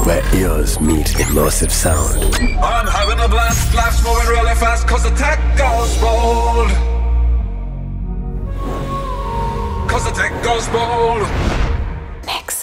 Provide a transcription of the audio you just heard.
where ears meet immersive sound. I'm having a blast, life's moving really fast, cause the tech goes bold. Cause the tech goes bold. NEXA.